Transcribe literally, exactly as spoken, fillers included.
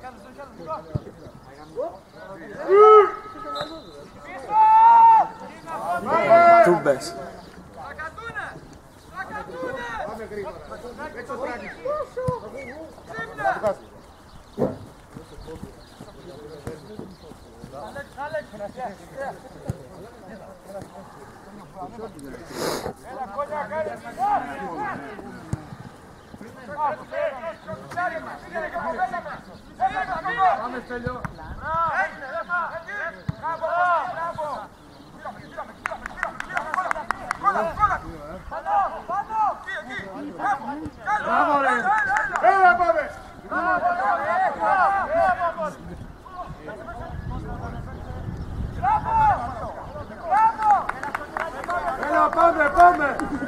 Τούμπες. Πάμε Στέλιο. Μπράβο ρε! Έλα πάμε! Έλα πάμε, πάμε!